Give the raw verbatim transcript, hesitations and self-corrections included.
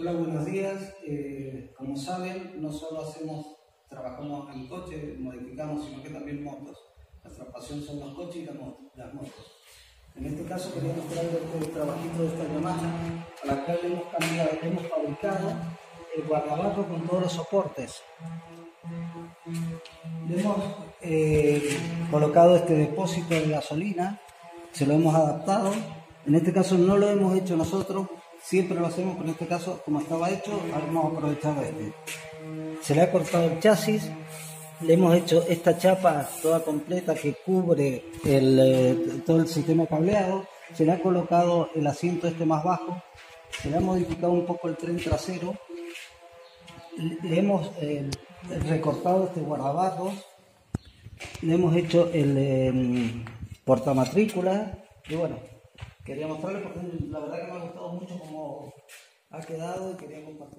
Hola, buenos días. Eh, como saben, no solo hacemos, trabajamos en coche, modificamos, sino que también motos. Nuestra pasión son los coches y las motos. Las motos. En este caso quería mostrar este trabajito de esta Yamaha, a la cual hemos cambiado, hemos fabricado el guardabarro con todos los soportes. Le hemos eh, colocado este depósito de gasolina, se lo hemos adaptado. En este caso no lo hemos hecho nosotros, siempre lo hacemos, pero en este caso, como estaba hecho, hemos aprovechado este. Se le ha cortado el chasis, le hemos hecho esta chapa toda completa que cubre el, eh, todo el sistema cableado, se le ha colocado el asiento este más bajo, se le ha modificado un poco el tren trasero, le hemos eh, recortado este guardabarros, le hemos hecho el eh, portamatrícula y bueno, quería mostrarles porque la verdad que me ha gustado mucho cómo ha quedado y quería compartir.